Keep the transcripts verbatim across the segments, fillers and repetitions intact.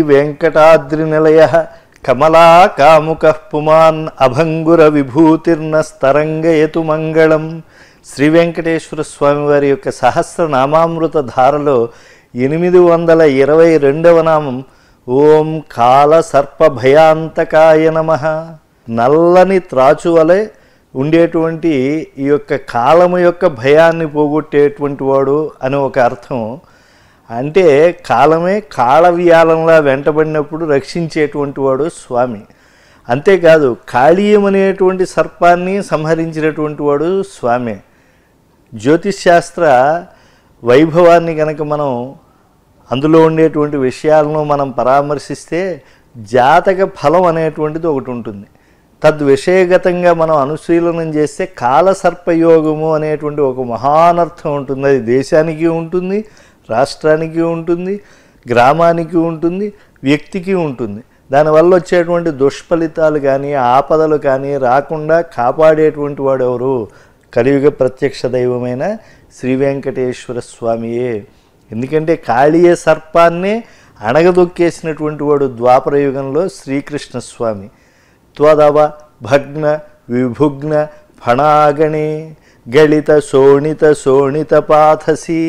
వెంకటాద్రి నిలయ కమలా కాముక పుమాన్ అభంగుర విభూతిర్న స్తరంగయతు మంగళం. శ్రీ వెంకటేశ్వర స్వామి వారి యొక్క సహస్రనామామృత ధారలో ఎనిమిది వందల ఇరవై రెండవ నామం ఓం కాల సర్ప భయాంతకాయ నమః. నల్లని త్రాచు వలె ఉండేటువంటి ఈ యొక్క కాలము యొక్క భయాన్ని పోగొట్టేటువంటి వాడు అని ఒక అర్థం. అంటే కాలమే కాళవ్యాలంలా వెంటబడినప్పుడు రక్షించేటువంటి వాడు స్వామి. అంతేకాదు కాళీయం అనేటువంటి సర్పాన్ని సంహరించినటువంటి వాడు స్వామి. జ్యోతిష్శాస్త్ర వైభవాన్ని కనుక మనం అందులో ఉండేటువంటి విషయాలను మనం పరామర్శిస్తే జాతక ఫలం అనేటువంటిది ఒకటి ఉంటుంది. తద్విషయగతంగా మనం అనుశీలనం చేస్తే కాలసర్పయోగము అనేటువంటి ఒక మహానర్థం ఉంటుంది. అది దేశానికి ఉంటుంది, రాష్ట్రానికి ఉంటుంది, గ్రామానికి ఉంటుంది, వ్యక్తికి ఉంటుంది. దానివల్ల వచ్చేటువంటి దుష్ఫలితాలు కానీ ఆపదలు కానీ రాకుండా కాపాడేటువంటి వాడు ఎవరు? కలియుగ ప్రత్యక్ష దైవమైన శ్రీ వెంకటేశ్వర స్వామియే. ఎందుకంటే కాళీయ సర్పాన్నే అణగదొక్కేసినటువంటి వాడు ద్వాపర యుగంలో శ్రీకృష్ణ స్వామి. త్వదవ భగ్న విభుగ్న ఫణాగణే గళిత శోణిత శోణిత పాథసి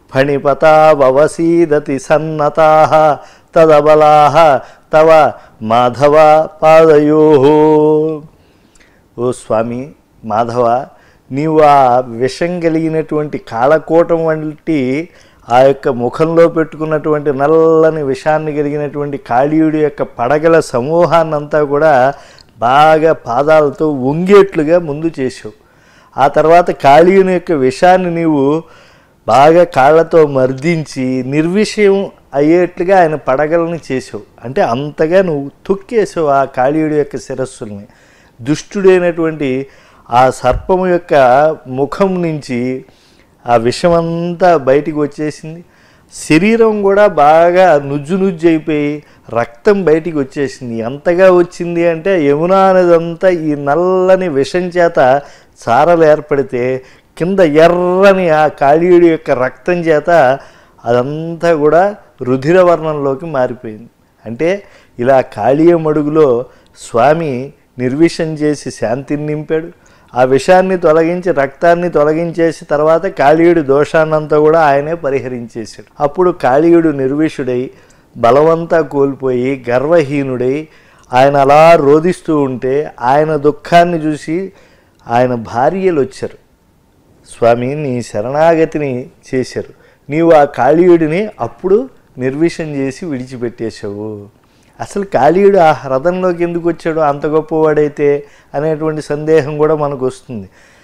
ఫణిపతావసీదతి సన్నతాః తదబలాః తవ మాధవ పాదయోః. ఓ స్వామి మాధవ, నీవు ఆ విషం కలిగినటువంటి కాళకోటం వంటి ఆ యొక్క ముఖంలో పెట్టుకున్నటువంటి నల్లని విషాన్ని కలిగినటువంటి కాళీయుడి యొక్క పడగల సమూహాన్ని అంతా కూడా బాగా పాదాలతో వంగేట్లుగా ముందు చేసావు. ఆ తర్వాత కాళీయుని యొక్క విషాన్ని నీవు బాగా కాళ్ళతో మర్దించి నిర్విషయం అయ్యేట్లుగా ఆయన పడగలని చేసావు. అంటే అంతగా నువ్వు తొక్కేసావు ఆ కాళీయుడి యొక్క శిరస్సుల్ని. దుష్టుడైనటువంటి ఆ సర్పము యొక్క ముఖం నుంచి ఆ విషమంతా బయటికి వచ్చేసింది. శరీరం కూడా బాగా నుజ్జు నుజ్జు అయిపోయి రక్తం బయటికి వచ్చేసింది. ఎంతగా వచ్చింది అంటే యమునా నదంతా ఈ నల్లని విషం చేత చారలు ఏర్పడితే కింద ఎర్రని ఆ కాళీయుడి యొక్క రక్తం చేత అదంతా కూడా రుధిరవర్ణంలోకి మారిపోయింది. అంటే ఇలా కాళీయ మడుగులో స్వామి నిర్విషం చేసి శాంతిని నింపాడు. ఆ విషాన్ని తొలగించి రక్తాన్ని తొలగించేసి తర్వాత కాళీయుడి దోషాన్నంతా కూడా ఆయనే పరిహరించేశాడు. అప్పుడు కాళీయుడు నిర్విషుడై బలవంతా కోల్పోయి గర్వహీనుడై ఆయన అలా రోధిస్తూ ఉంటే ఆయన దుఃఖాన్ని చూసి ఆయన భార్యలు వచ్చారు. స్వామి నీ శరణాగతిని చేశారు, నీవు ఆ కాళీయుడిని అప్పుడు నిర్విషం చేసి విడిచిపెట్టేశావు. అసలు కాళీయుడు ఆ హ్రదంలోకి ఎందుకు వచ్చాడు అంత గొప్పవాడైతే అనేటువంటి సందేహం కూడా మనకు వస్తుంది.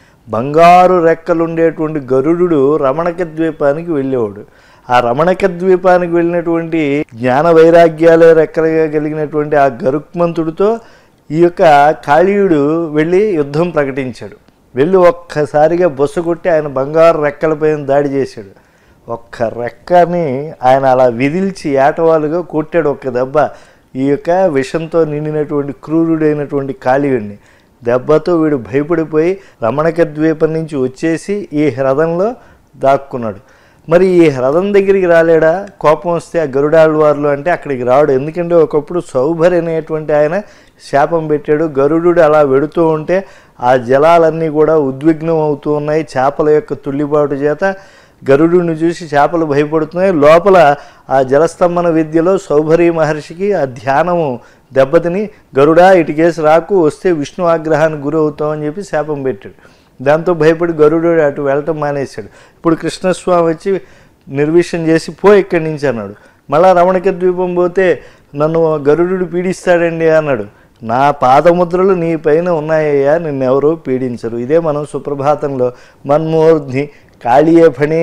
బంగారు రెక్కలుండేటువంటి గరుడు రమణక ద్వీపానికి వెళ్ళేవాడు. ఆ రమణక ద్వీపానికి వెళ్ళినటువంటి జ్ఞాన వైరాగ్యాలే రెక్కలుగా కలిగినటువంటి ఆ గరుక్మంతుడితో ఈ యొక్క కాళీయుడు వెళ్ళి యుద్ధం ప్రకటించాడు. వెళ్ళి ఒక్కసారిగా బొస్స కొట్టి ఆయన బంగారు రెక్కలపైన దాడి చేశాడు. ఒక్క రెక్కని ఆయన అలా విదిల్చి ఏటవాలుగా కొట్టాడు ఒక్క దెబ్బ ఈ యొక్క విషంతో నిండినటువంటి క్రూరుడైనటువంటి కాళీయుడిని. దెబ్బతో వీడు భయపడిపోయి రమణక ద్వీపం నుంచి వచ్చేసి ఈ హ్రదంలో దాక్కున్నాడు. మరి ఈ హ్రదం దగ్గరికి రాలేడా? కోపం వస్తే ఆ గరుడాళ్వార్లు అంటే అక్కడికి రాడు. ఎందుకంటే ఒకప్పుడు సౌభరి అనేటువంటి ఆయన శాపం పెట్టాడు. గరుడు అలా వెడుతూ ఉంటే ఆ జలాలన్నీ కూడా ఉద్విగ్నం అవుతూ ఉన్నాయి చేపల యొక్క తుళ్ళిబాటు చేత. గరుడుని చూసి చేపలు భయపడుతున్నాయి. లోపల ఆ జలస్తంభన విద్యలో సౌభరీ మహర్షికి ఆ ధ్యానము దెబ్బతిని గరుడా ఇటుకేసి రాకు, వస్తే విష్ణు ఆగ్రహానికి గురి అవుతామని చెప్పి శాపం పెట్టాడు. దాంతో భయపడి గరుడు అటు వెళ్ళటం మానేశాడు. ఇప్పుడు కృష్ణస్వామి వచ్చి నిర్విషం చేసి పో ఇక్కడి నుంచి అన్నాడు. మళ్ళా రమణక ద్వీపం పోతే నన్ను గరుడు పీడిస్తాడండి అన్నాడు. నా పాదముద్రలు నీ పైన ఉన్నాయ్యా, నిన్నెవరూ పీడించరు. ఇదే మనం సుప్రభాతంలో మన్మూర్ధ్ని కాళీయఫణే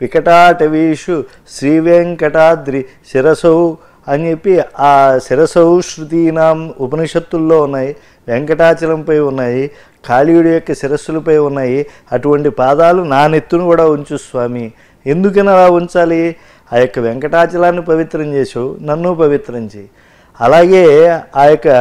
వికటాటవీషు శ్రీవేంకటాద్రి శిరసౌ అని చెప్పి ఆ శిరసౌ శృతీనాం ఉపనిషత్తుల్లో ఉన్నాయి, వెంకటాచలంపై ఉన్నాయి, కాళీయుడి యొక్క శిరస్సులపై ఉన్నాయి. అటువంటి పాదాలు నా నెత్తును కూడా ఉంచు స్వామి. ఎందుకని అలా ఉంచాలి? ఆ యొక్క వెంకటాచలాన్ని పవిత్రం చేసావు, నన్ను పవిత్రం చేయి. అలాగే ఆ యొక్క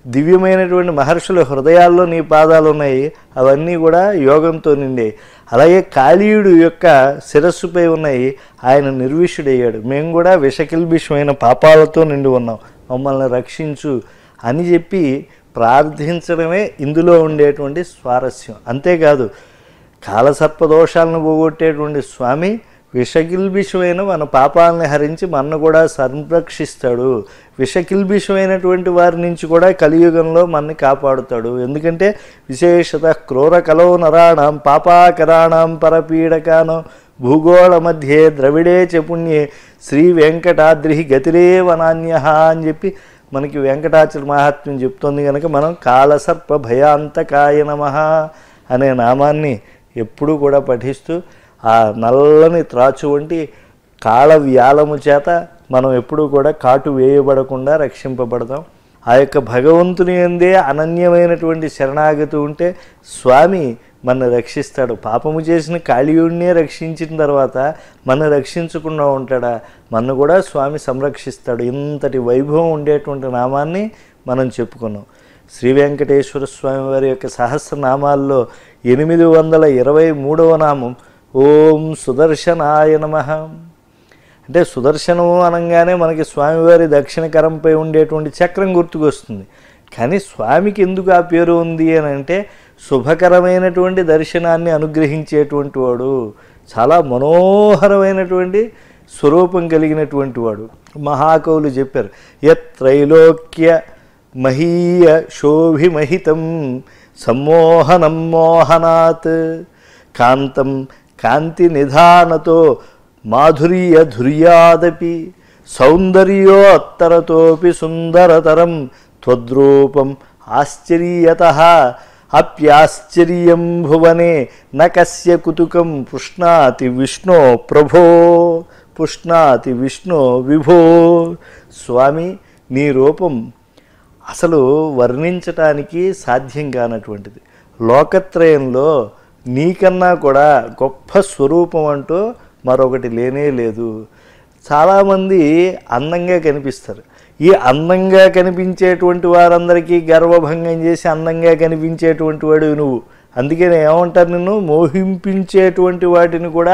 దివ్యమైనటువంటి మహర్షుల హృదయాల్లో నీ పాదాలు ఉన్నాయి, అవన్నీ కూడా యోగంతో నిండాయి. అలాగే కాళీయుడు యొక్క శిరస్సుపై ఉన్నాయి, ఆయన నిర్విష్యుడయ్యాడు. మేము కూడా విషకిల్బిషమైన పాపాలతో నిండి ఉన్నాం, మమ్మల్ని రక్షించు అని చెప్పి ప్రార్థించడమే ఇందులో ఉండేటువంటి స్వారస్యం. అంతేకాదు కాలసర్పదోషాలను పోగొట్టేటువంటి స్వామి విషకిల్బిషమైన మన పాపాలని హరించి మన కూడా సంరక్షిస్తాడు. విషకిల్బిషమైనటువంటి వారి నుంచి కూడా కలియుగంలో మనని కాపాడుతాడు. ఎందుకంటే విశేషత క్రూర కలో నరాణం పాపాకరాణం పరపీడకానం భూగోళ మధ్యే ద్రవిడే చ పుణ్యే శ్రీ వెంకటాద్రి గతిరే వనాన్య అని చెప్పి మనకి వెంకటాచల మహాత్మ్యం చెప్తోంది. కనుక మనం కాలసర్ప భయాంతకాయ నమః అనే నామాన్ని ఎప్పుడూ కూడా పఠిస్తూ ఆ నల్లని త్రాచు వంటి కాళ వ్యాలము చేత మనం ఎప్పుడూ కూడా కాటు వేయబడకుండా రక్షింపబడతాం. ఆ యొక్క భగవంతుని యందే అనన్యమైనటువంటి శరణాగతి ఉంటే స్వామి మన రక్షిస్తాడు. పాపము చేసిన కాళీయుడినే రక్షించిన తర్వాత మన రక్షించకుండా ఉంటాడా? మన కూడా స్వామి సంరక్షిస్తాడు. ఇంతటి వైభవం ఉండేటువంటి నామాన్ని మనం చెప్పుకున్నాం. శ్రీ వెంకటేశ్వర స్వామి వారి యొక్క సహస్రనామాల్లో ఎనిమిది వందల ఇరవై మూడవ నామం ఓం సుదర్శనాయ నమః. అంటే సుదర్శనము అనగానే మనకి స్వామివారి దక్షిణ కరంపై ఉండేటువంటి చక్రం గుర్తుకొస్తుంది. కానీ స్వామికి ఎందుకు ఆ పేరు ఉంది అని అంటే శుభకరమైనటువంటి దర్శనాన్ని అనుగ్రహించేటువంటి వాడు, చాలా మనోహరమైనటువంటి స్వరూపం కలిగినటువంటి వాడు. మహాకవులు చెప్పారు, యత్రైలోక్య మహీయ శోభిమహితం సమ్మోహనం మోహనాత్ కాంతం కాంతి నిధానతో మాధుర్య ధుర్యాదపి సౌందర్యోత్తరతోపి సుందరతరం త్వద్రూపం ఆశ్చర్యతః అప్యాశ్చర్యం భువనే నకస్య కుతుకం పుష్ణాతి విష్ణో ప్రభో పుష్ణాతి విష్ణో విభో. స్వామి నీ రూపం అసలు వర్ణించటానికి సాధ్యం కానటువంటిది. లోకత్రయంలో నీకన్నా కూడా గొప్ప స్వరూపం అంటూ మరొకటి లేనే లేదు. చాలామంది అందంగా కనిపిస్తారు. ఈ అందంగా కనిపించేటువంటి వారందరికీ గర్వభంగం చేసి అందంగా కనిపించేటువంటి వాడు నువ్వు. అందుకని ఏమంటారు, నిన్ను మోహింపించేటువంటి వాటిని కూడా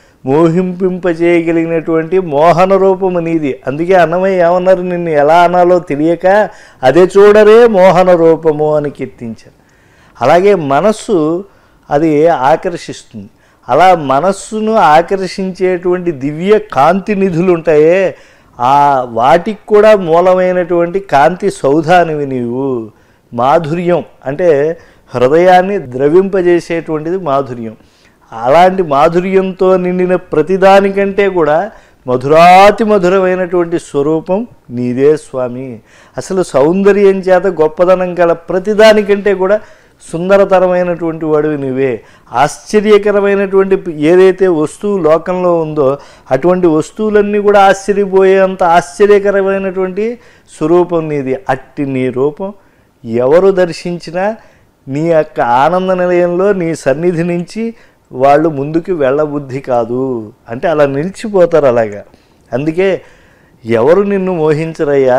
మోహింపింపజేయగలిగినటువంటి మోహన రూపము నీది. అందుకే అన్నమయ్య ఏమన్నారు, నిన్ను ఎలా అనాలో తెలియక అదే చూడరే మోహన రూపము అని కీర్తించారు. అలాగే మనస్సు అది ఆకర్షిస్తుంది. అలా మనస్సును ఆకర్షించేటువంటి దివ్య కాంతి నిధులు ఉంటాయే, ఆ వాటికి కూడా మూలమైనటువంటి కాంతి సౌధానివి నీవు. మాధుర్యం అంటే హృదయాన్ని ద్రవింపజేసేటువంటిది మాధుర్యం. అలాంటి మాధుర్యంతో నిండిన ప్రతిదానికంటే కూడా మధురాతి మధురమైనటువంటి స్వరూపం నీదే స్వామి. అసలు సౌందర్యం చేత గొప్పదనం గల ప్రతిదానికంటే కూడా సుందరతరమైనటువంటి వాడివి నువ్వే. ఆశ్చర్యకరమైనటువంటి ఏదైతే వస్తువు లోకంలో ఉందో అటువంటి వస్తువులన్నీ కూడా ఆశ్చర్యపోయేంత ఆశ్చర్యకరమైనటువంటి స్వరూపం నీది. అట్టి నీ రూపం ఎవరు దర్శించినా నీ యొక్క ఆనంద నిలయంలో నీ సన్నిధి నుంచి వాళ్ళు ముందుకు వెళ్ళబుద్ధి కాదు అంటే అలా నిలిచిపోతారు. అలాగా అందుకే ఎవరు నిన్ను మోహించరయ్యా,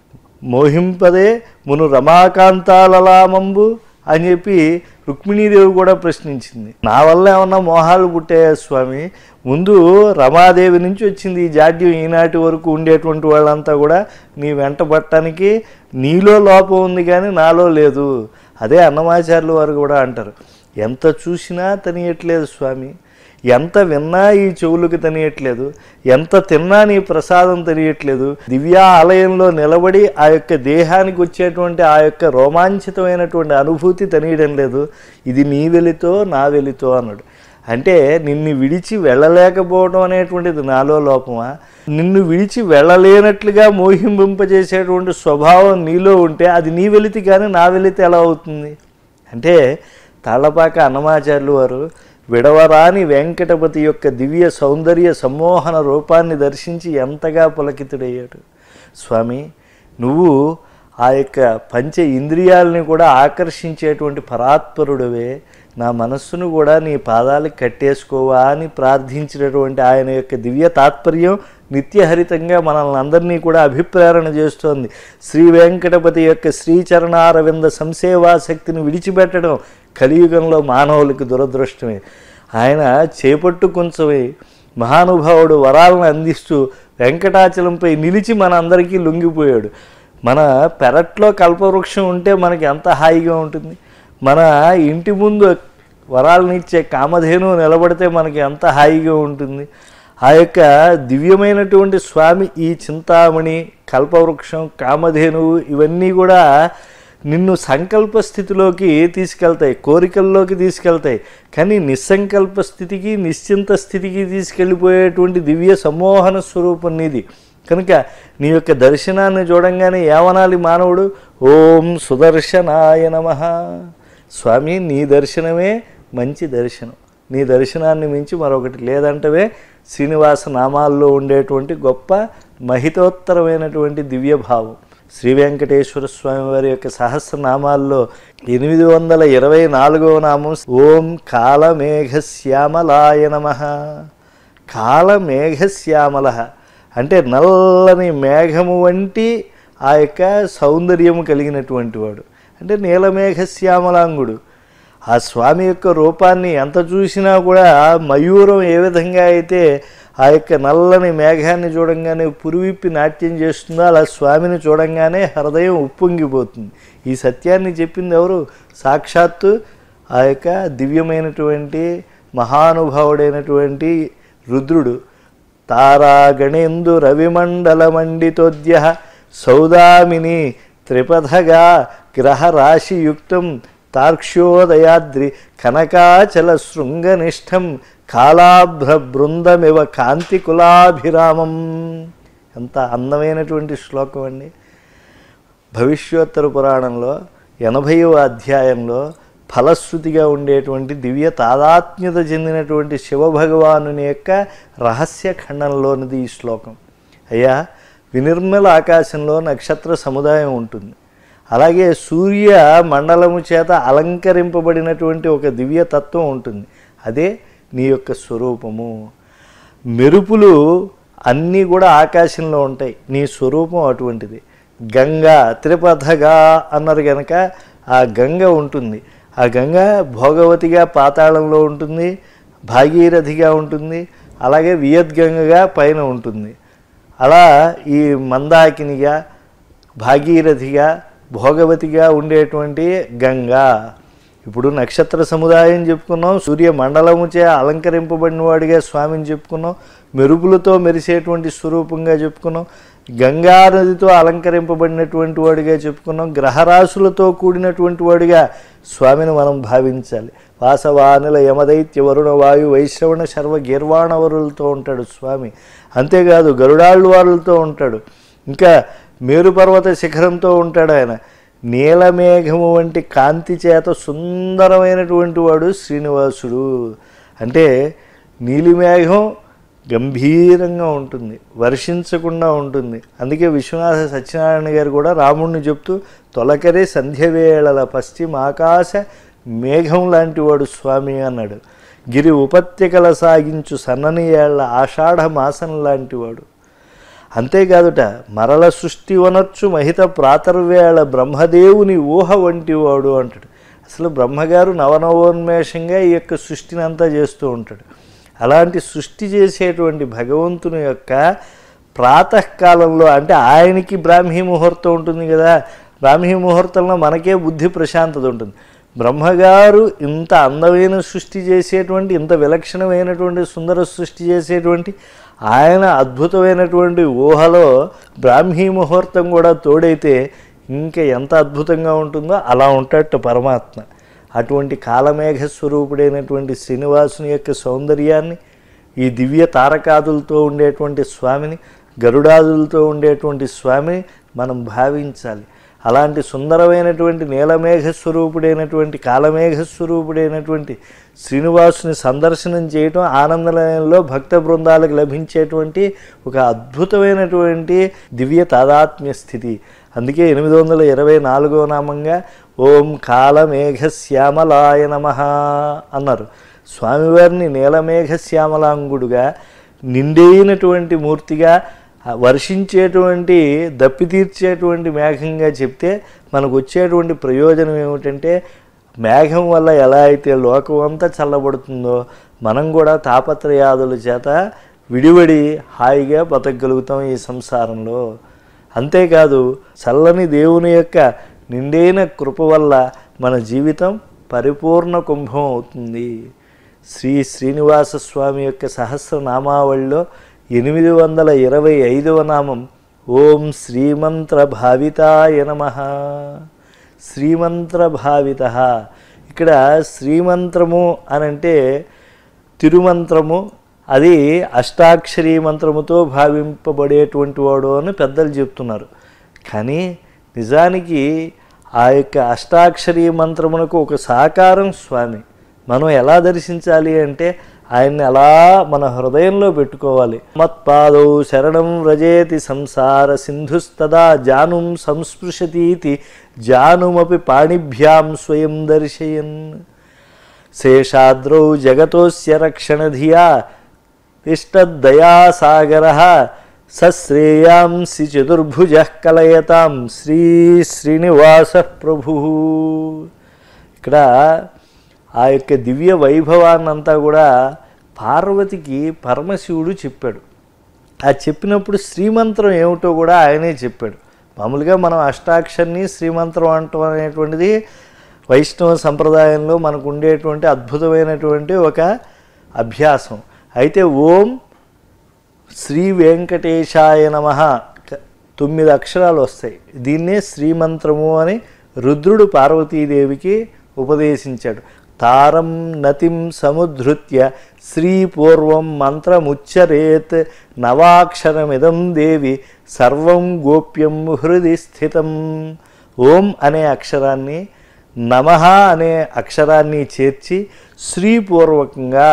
మోహింపదే మును రమాకాంతాలలామంబు అని చెప్పి రుక్మిణీదేవి కూడా ప్రశ్నించింది. నా వల్ల ఏమన్నా మోహాలు పుట్టాయా స్వామి? ముందు రమాదేవి నుంచి వచ్చింది ఈ జాడ్యం. ఈనాటి వరకు ఉండేటువంటి వాళ్ళంతా కూడా నీ వెంట పట్టడానికి నీలో లోపం ఉంది కానీ నాలో లేదు. అదే అన్నమాచార్యుల వారు కూడా అంటారు, ఎంత చూసినా తనియట్లేదు స్వామి, ఎంత విన్నా ఈ చెవులకు తనియట్లేదు, ఎంత తిన్నా నీ ప్రసాదం తనియట్లేదు. దివ్యా ఆలయంలో నిలబడి ఆ యొక్క దేహానికి వచ్చేటువంటి ఆ యొక్క రోమాంచితమైనటువంటి అనుభూతి తనియడం లేదు. ఇది నీ వెలితో నా వెలితో అన్నాడు. అంటే నిన్ను విడిచి వెళ్ళలేకపోవడం అనేటువంటిది నాలో లోపమా? నిన్ను విడిచి వెళ్ళలేనట్లుగా మోహింపింపజేసేటువంటి స్వభావం నీలో ఉంటే అది నీ వెలితి కానీ నా వెలితి ఎలా అవుతుంది? అంటే తాళ్ళపాక అన్నమాచార్యులు వారు విడవరాని వెంకటపతి యొక్క దివ్య సౌందర్య సమ్మోహన రూపాన్ని దర్శించి ఎంతగా పులకితుడయ్యాడు. స్వామి నువ్వు ఆ యొక్క పంచ ఇంద్రియాలని కూడా ఆకర్షించేటువంటి పరాత్పరుడవే. నా మనస్సును కూడా నీ పాదాలకు కట్టేసుకోవా అని ప్రార్థించినటువంటి ఆయన యొక్క దివ్య తాత్పర్యం నిత్యహరితంగా మనల్ని అందరినీ కూడా అభిప్రేరణ చేస్తోంది. శ్రీ వెంకటపతి యొక్క శ్రీచరణారవింద సంసేవాశక్తిని విడిచిపెట్టడం కలియుగంలో మానవులకు దురదృష్టమే. ఆయన చేపట్టు కొంచెమై మహానుభావుడు వరాలను అందిస్తూ వెంకటాచలంపై నిలిచి మన అందరికీ లొంగిపోయాడు. మన పెరట్లో కల్పవృక్షం ఉంటే మనకి ఎంత హాయిగా ఉంటుంది. మన ఇంటి ముందు వరాలనిచ్చే కామధేను నిలబడితే మనకి ఎంత హాయిగా ఉంటుంది. ఆ యొక్క దివ్యమైనటువంటి స్వామి ఈ చింతామణి, కల్పవృక్షం, కామధేనువు ఇవన్నీ కూడా నిన్ను సంకల్ప స్థితిలోకి తీసుకెళ్తాయి, కోరికల్లోకి తీసుకెళ్తాయి. కానీ నిస్సంకల్ప స్థితికి, నిశ్చింత స్థితికి తీసుకెళ్ళిపోయేటువంటి దివ్య సమ్మోహన స్వరూపం నీది. కనుక నీ యొక్క దర్శనాన్ని చూడంగానే ఏమనాలి మానవుడు? ఓం సుదర్శనాయ నమః. స్వామి నీ దర్శనమే మంచి దర్శనం, నీ దర్శనాన్ని మించి మరొకటి లేదంటవే శ్రీనివాస నామాల్లో ఉండేటువంటి గొప్ప మహితోత్తరమైనటువంటి దివ్యభావం. శ్రీ వెంకటేశ్వర స్వామి వారి యొక్క సహస్రనామాల్లో ఎనిమిది వందల ఇరవై నాలుగవ నామం ఓం కాలమేఘశ్యామలాయ నమః. కాలమేఘశ్యామల అంటే నల్లని మేఘము వంటి ఆ యొక్క సౌందర్యము కలిగినటువంటి వాడు, అంటే నీలమేఘశ్యామలాంగుడు. ఆ స్వామి యొక్క రూపాన్ని ఎంత చూసినా కూడా మయూరం ఏ విధంగా అయితే ఆ యొక్క నల్లని మేఘాన్ని చూడంగానే పురివిప్పి నాట్యం చేస్తుందో అలా స్వామిని చూడంగానే హృదయం ఉప్పొంగిపోతుంది. ఈ సత్యాన్ని చెప్పింది ఎవరు? సాక్షాత్తు ఆ యొక్క దివ్యమైనటువంటి మహానుభావుడైనటువంటి రుద్రుడు. తారాగణేందు రవిమండల మండితోద్య సౌదామిని త్రిపథగా గ్రహరాశియుక్తం తార్క్ష్యోదయాద్రి కనకాచల శృంగనిష్టం కాళాభ్ర బృందమివ కాంతి కులాభిరామం. ఎంత అందమైనటువంటి శ్లోకం అండి. భవిష్యోత్తర పురాణంలో ఎనభైవ అధ్యాయంలో ఫలశ్రుతిగా ఉండేటువంటి దివ్య తాదాత్మ్యత చెందినటువంటి శివభగవానుని యొక్క రహస్య ఖండంలోనిది ఈ శ్లోకం. అయ్యా, వినిర్మల ఆకాశంలో నక్షత్ర సముదాయం ఉంటుంది. అలాగే సూర్య మండలము చేత అలంకరింపబడినటువంటి ఒక దివ్య తత్వం ఉంటుంది. అదే నీ యొక్క స్వరూపము. మెరుపులు అన్నీ కూడా ఆకాశంలో ఉంటాయి, నీ స్వరూపం అటువంటిది. గంగా త్రిపథగా అన్నారు కనుక ఆ గంగ ఉంటుంది. ఆ గంగ భోగవతిగా పాతాళంలో ఉంటుంది, భాగీరథిగా ఉంటుంది, అలాగే వియద్గంగగా పైన ఉంటుంది. అలా ఈ మందాకినిగా, భాగీరథిగా, భోగవతిగా ఉండేటువంటి గంగా. ఇప్పుడు నక్షత్ర సముదాయం చెప్పుకున్నాం, సూర్య మండలముచే అలంకరింపబడిన వాడిగా స్వామిని చెప్పుకున్నాం, మెరుపులతో మెరిసేటువంటి స్వరూపంగా చెప్పుకున్నాం, గంగా నదితో అలంకరింపబడినటువంటి వాడిగా చెప్పుకున్నాం, గ్రహరాశులతో కూడినటువంటి వాడిగా స్వామిని మనం భావించాలి. వాసవానిల యమదైత్య వరుణ వాయు వైశ్రవణ శర్వ గీర్వాణవరులతో ఉంటాడు స్వామి. అంతేకాదు గరుడాళ్ళు వారులతో ఉంటాడు. ఇంకా మేరుపర్వత శిఖరంతో ఉంటాడు ఆయన. నీలమేఘము వంటి కాంతి చేత సుందరమైనటువంటి వాడు శ్రీనివాసుడు. అంటే నీలిమేఘం గంభీరంగా ఉంటుంది, వర్షించకుండా ఉంటుంది. అందుకే విశ్వనాథ సత్యనారాయణ గారు కూడా రాముణ్ణి చెప్తూ తొలకరి సంధ్యవేళల పశ్చిమాకాశ మేఘం లాంటి వాడు స్వామి అన్నాడు. గిరి ఉపత్యకల సాగించు సన్నని ఏళ్ల ఆషాఢ మాసం లాంటివాడు. అంతేకాదుట మరల సృష్టి వనర్చు మహిత ప్రాతర్వేళ బ్రహ్మదేవుని ఊహ వంటివాడు అంటాడు. అసలు బ్రహ్మగారు నవనవోన్మేషంగా ఈ యొక్క సృష్టిని అంతా చేస్తూ ఉంటాడు. అలాంటి సృష్టి చేసేటువంటి భగవంతుని యొక్క ప్రాతకాలంలో, అంటే ఆయనకి బ్రాహ్మీ ముహూర్తం ఉంటుంది కదా, బ్రాహ్మీ ముహూర్తంలో మనకే బుద్ధి ప్రశాంతత ఉంటుంది. బ్రహ్మగారు ఇంత అందమైన సృష్టి చేసేటువంటి, ఇంత విలక్షణమైనటువంటి సుందర సృష్టి చేసేటువంటి ఆయన అద్భుతమైనటువంటి ఊహలో బ్రాహ్మీ ముహూర్తం కూడా తోడైతే ఇంకా ఎంత అద్భుతంగా ఉంటుందో అలా ఉంటాడు పరమాత్మ. అటువంటి కాలమేఘ స్వరూపుడైనటువంటి శ్రీనివాసుని యొక్క సౌందర్యాన్ని, ఈ దివ్య తారకాదులతో ఉండేటువంటి స్వామిని, గరుడాదులతో ఉండేటువంటి స్వామిని మనం భావించాలి. అలాంటి సుందరమైనటువంటి నీలమేఘ స్వరూపుడైనటువంటి కాలమేఘ స్వరూపుడైనటువంటి శ్రీనివాసుని సందర్శనం చేయటం ఆనందలయంలో భక్త బృందాలకు లభించేటువంటి ఒక అద్భుతమైనటువంటి దివ్య తాదాత్మ్య స్థితి. అందుకే ఎనిమిది వందల ఇరవై నాలుగవ నామంగా ఓం కాలమేఘశ్యామలాయ నమః అన్నారు. స్వామివారిని నీలమేఘశ్యామలాంగుడుగా నిండైనటువంటి మూర్తిగా వర్షించేటువంటి దప్పి తీర్చేటువంటి మేఘంగా చెప్తే మనకు వచ్చేటువంటి ప్రయోజనం ఏమిటంటే మేఘం వల్ల ఎలా అయితే లోకం అంతా చల్లబడుతుందో మనం కూడా తాపత్రయాదుల చేత విడివడి హాయిగా బతకగలుగుతాం ఈ సంసారంలో. అంతేకాదు చల్లని దేవుని యొక్క నిండైన కృప వల్ల మన జీవితం పరిపూర్ణ కుంభం అవుతుంది. శ్రీ శ్రీనివాస స్వామి యొక్క సహస్రనామావళిలో ఎనిమిది వందల ఇరవై ఐదవ నామం ఓం శ్రీమంత్ర భావితాయ నమః. శ్రీమంత్ర భావిత. ఇక్కడ శ్రీమంత్రము అనంటే తిరుమంత్రము, అది అష్టాక్షరీ మంత్రముతో భావింపబడేటువంటి వాడు అని పెద్దలు చెప్తున్నారు. కానీ నిజానికి ఆ యొక్క అష్టాక్షరీ మంత్రమునకు ఒక సాకారం స్వామి. మనం ఎలా దర్శించాలి అంటే ఆయన్ని అలా మన హృదయంలో పెట్టుకోవాలి. మత్పాదౌ శరణం వ్రజేతి సంసార సింధుస్తదా జానుం సంస్పృశతీతి జానుమపి పాణిభ్యాం స్వయం దర్శయన్. శేషాద్రౌ జగతోస్య రక్షణధియా తిష్టద్దయాసాగరః సశ్రేయాంసి చతుర్భుజః కలయతాం శ్రీ శ్రీనివాస ప్రభు. ఇక్కడ ఆ యొక్క దివ్య వైభవాన్నంతా కూడా పార్వతికి పరమశివుడు చెప్పాడు. ఆ చెప్పినప్పుడు శ్రీమంత్రం ఏమిటో కూడా ఆయనే చెప్పాడు. మామూలుగా మనం అష్టాక్షరిని శ్రీమంత్రం అంటాం అనేటువంటిది వైష్ణవ సంప్రదాయంలో మనకు ఉండేటువంటి అద్భుతమైనటువంటి ఒక అభ్యాసం. అయితే ఓం శ్రీ వెంకటేశాయ నమః తొమ్మిది అక్షరాలు వస్తాయి. దీన్నే శ్రీమంత్రము అని రుద్రుడు పార్వతీదేవికి ఉపదేశించాడు. తారం నతిం సముద్ధృత్య శ్రీపూర్వం మంత్రముచ్చరేత్ నవాక్షరమిదం దేవి సర్వం గోప్యం హృది స్థితం. ఓం అనే అక్షరాన్ని నమః అనే అక్షరాన్ని చేర్చి శ్రీపూర్వకంగా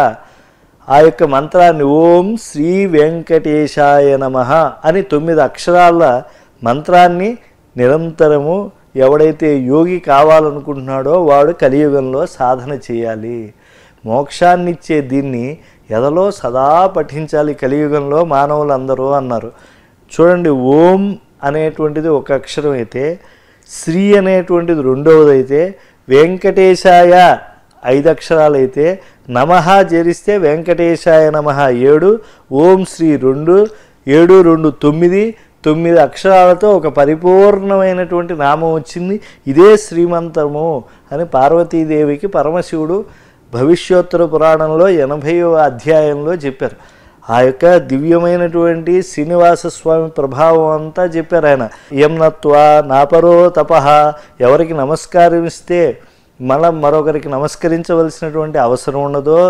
ఆ యొక్క మంత్రాన్ని ఓం శ్రీ వెంకటేశాయ నమః అని తొమ్మిది అక్షరాల మంత్రాన్ని నిరంతరము ఎవడైతే యోగి కావాలనుకుంటున్నాడో వాడు కలియుగంలో సాధన చేయాలి. మోక్షాన్నిచ్చే దీన్ని ఎదలో సదా పఠించాలి కలియుగంలో మానవులందరూ అన్నారు. చూడండి, ఓం అనేటువంటిది ఒక అక్షరం అయితే, శ్రీ అనేటువంటిది రెండవది అయితే, వెంకటేశాయ ఐదు అక్షరాలైతే, నమః చేరిస్తే వెంకటేశాయ నమః ఏడు, ఓం శ్రీ రెండు, ఏడు రెండు తొమ్మిది, తొమ్మిది అక్షరాలతో ఒక పరిపూర్ణమైనటువంటి నామం వచ్చింది. ఇదే శ్రీమంత్రము అని పార్వతీదేవికి పరమశివుడు భవిష్యోత్తర పురాణంలో ఎనభైవ అధ్యాయంలో చెప్పారు. ఆ యొక్క దివ్యమైనటువంటి శ్రీనివాస స్వామి ప్రభావం అంతా చెప్పారు ఆయన. యం నత్వా నాపరో తపః, ఎవరికి నమస్కారమిస్తే మనం మరొకరికి నమస్కరించవలసినటువంటి అవసరం ఉండదో,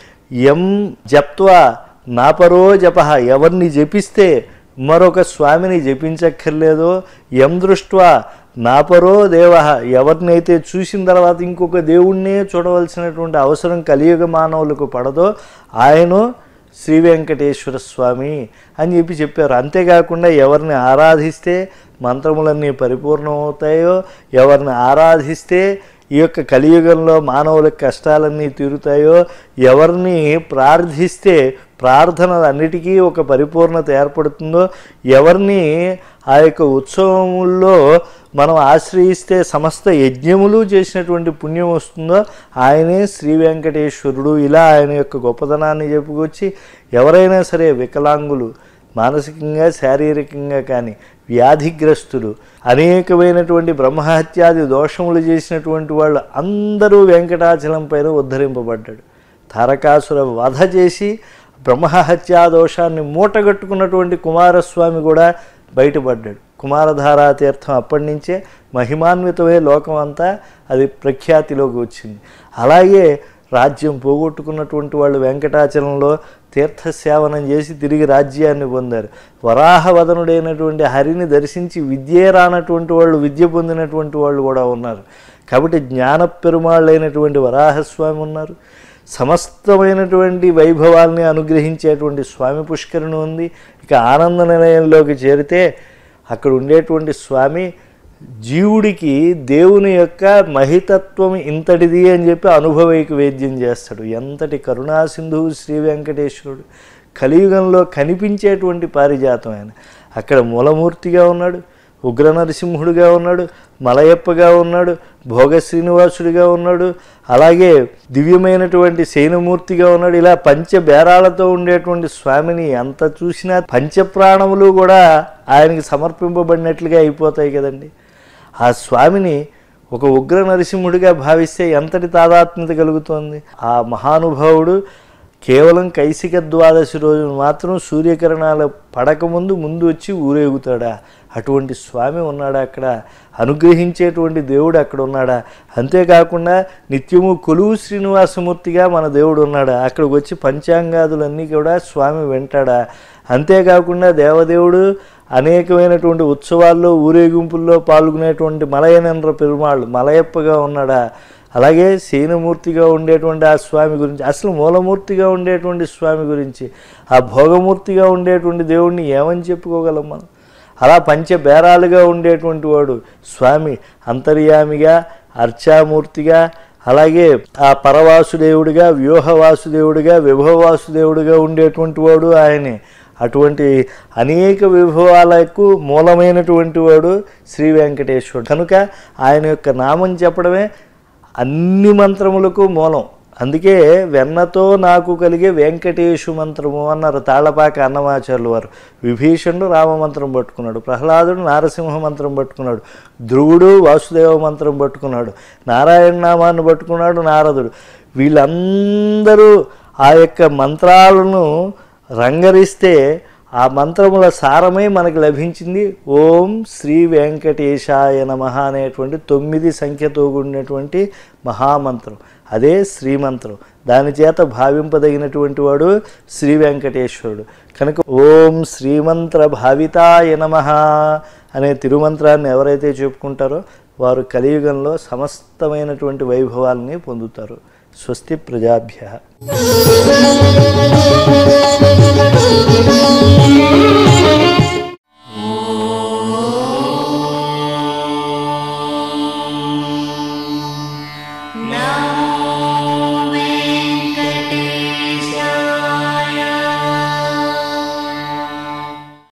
యం జప్త్వా నాపరో జపః, ఎవరిని జపిస్తే మరొక స్వామిని జపించక్కర్లేదో, యం దృష్ట్వా నాపరో దేవ, ఎవరినైతే చూసిన తర్వాత ఇంకొక దేవుణ్ణే చూడవలసినటువంటి అవసరం కలియుగ మానవులకు పడదో ఆయన శ్రీ వెంకటేశ్వర స్వామి అని చెప్పి చెప్పారు. అంతేకాకుండా ఎవరిని ఆరాధిస్తే మంత్రములన్నీ పరిపూర్ణమవుతాయో, ఎవరిని ఆరాధిస్తే ఈ యొక్క కలియుగంలో మానవుల కష్టాలన్నీ తీరుతాయో, ఎవరిని ప్రార్థిస్తే ప్రార్థనలన్నిటికీ ఒక పరిపూర్ణత ఏర్పడుతుందో, ఎవరిని ఆ యొక్క ఉత్సవముల్లో మనం ఆశ్రయిస్తే సమస్త యజ్ఞములు చేసినటువంటి పుణ్యం వస్తుందో ఆయనే శ్రీ వెంకటేశ్వరుడు. ఇలా ఆయన యొక్క గొప్పతనాన్ని చెప్పుకొచ్చి ఎవరైనా సరే వికలాంగులు, మానసికంగా శారీరకంగా కానీ వ్యాధిగ్రస్తులు, అనేకమైనటువంటి బ్రహ్మహత్యాది దోషములు చేసినటువంటి వాళ్ళు అందరూ వెంకటాచలం పైన ఉద్ధరింపబడ్డాడు. తారకాసుర వధ చేసి బ్రహ్మహత్యా దోషాన్ని మూటగట్టుకున్నటువంటి కుమారస్వామి కూడా బయటపడ్డాడు. కుమారధారా తీర్థం అప్పటి నుంచే మహిమాన్వితమే లోకం అంతా అది ప్రఖ్యాతిలోకి వచ్చింది. అలాగే రాజ్యం పోగొట్టుకున్నటువంటి వాళ్ళు వెంకటాచలంలో తీర్థసేవనం చేసి తిరిగి రాజ్యాన్ని పొందారు. వరాహవదనుడైనటువంటి హరిని దర్శించి విద్యే రానటువంటి వాళ్ళు విద్య పొందినటువంటి వాళ్ళు కూడా ఉన్నారు. కాబట్టి జ్ఞాన పెరుమాళ్ళైనటువంటి వరాహస్వామి ఉన్నారు. సమస్తమైనటువంటి వైభవాల్ని అనుగ్రహించేటువంటి స్వామి పుష్కరిణి ఉంది. ఇక ఆనంద నిలయంలోకి చేరితే అక్కడ ఉండేటువంటి స్వామి జీవుడికి దేవుని యొక్క మహితత్వం ఇంతటిది అని చెప్పి అనుభవైక వేద్యం చేస్తాడు. ఎంతటి కరుణాసింధువు శ్రీ వెంకటేశ్వరుడు. కలియుగంలో కనిపించేటువంటి పారిజాతం ఆయన. అక్కడ మూలమూర్తిగా ఉన్నాడు, ఉగ్ర నరసింహుడిగా ఉన్నాడు, మలయప్పగా ఉన్నాడు, భోగ శ్రీనివాసుడిగా ఉన్నాడు, అలాగే దివ్యమైనటువంటి శయనమూర్తిగా ఉన్నాడు. ఇలా పంచబేరాలతో ఉండేటువంటి స్వామిని అంత చూసినా పంచప్రాణములు కూడా ఆయనకి సమర్పింపబడినట్లుగా అయిపోతాయి కదండి. ఆ స్వామిని ఒక ఉగ్ర నరసింహుడిగా భావిస్తే ఎంతటి తాదాత్మ్యత కలుగుతోంది. ఆ మహానుభావుడు కేవలం కైసిక ద్వాదశి రోజున మాత్రం సూర్యకిరణాలు పడకముందు ముందు వచ్చి ఊరేగుతాడా? అటువంటి స్వామి ఉన్నాడా అక్కడ? అనుగ్రహించేటువంటి దేవుడు అక్కడ ఉన్నాడా? అంతేకాకుండా నిత్యము కొలువు శ్రీనివాసమూర్తిగా మన దేవుడు ఉన్నాడా? అక్కడికి వచ్చి పంచాంగాదులన్నీ కూడా స్వామి వింటాడా? అంతేకాకుండా దేవదేవుడు అనేకమైనటువంటి ఉత్సవాల్లో ఊరేగింపుల్లో పాల్గొనేటువంటి మలయనేంద్ర పెరుమాళ్ళు మలయప్పగా ఉన్నాడా? అలాగే శయనమూర్తిగా ఉండేటువంటి ఆ స్వామి గురించి, అసలు మూలమూర్తిగా ఉండేటువంటి స్వామి గురించి, ఆ భోగమూర్తిగా ఉండేటువంటి దేవుడిని ఏమని చెప్పుకోగలం మనం? అలా పంచబేరాలుగా ఉండేటువంటి వాడు స్వామి అంతర్యామిగా, అర్చామూర్తిగా, అలాగే ఆ పరవాసుదేవుడిగా, వ్యూహవాసుదేవుడిగా, విభవవాసుదేవుడిగా ఉండేటువంటి వాడు ఆయనే. అటువంటి అనేక విభవాలకు మూలమైనటువంటి వాడు శ్రీ వెంకటేశ్వరుడు. కనుక ఆయన యొక్క నామం చెప్పడమే అన్ని మంత్రములకు మూలం. అందుకే వెన్నతో నాకు కలిగే వెంకటేశు మంత్రము అన్నారు తాళపాక అన్నమాచార్యులు వారు. విభీషణుడు రామమంత్రం పట్టుకున్నాడు, ప్రహ్లాదుడు నారసింహ మంత్రం పట్టుకున్నాడు, ధ్రువుడు వాసుదేవ మంత్రం పట్టుకున్నాడు, నారాయణ నామాన్ని పట్టుకున్నాడు నారదుడు. వీళ్ళందరూ ఆ యొక్క మంత్రాలను రంగరిస్తే ఆ మంత్రముల సారమే మనకు లభించింది ఓం శ్రీ వెంకటేశాయ నమః అనేటువంటి తొమ్మిది సంఖ్యతో కూడినటువంటి మహామంత్రం. అదే శ్రీమంత్రం. దాని చేత భావింపదగినటువంటి వాడు శ్రీ వెంకటేశ్వరుడు. కనుక ఓం శ్రీమంత్ర భావితాయ నమః అనే తిరుమంత్రాన్ని ఎవరైతే చెప్పుకుంటారో వారు కలియుగంలో సమస్తమైనటువంటి వైభవాలని పొందుతారు. స్వస్తి ప్రజాభ్యః.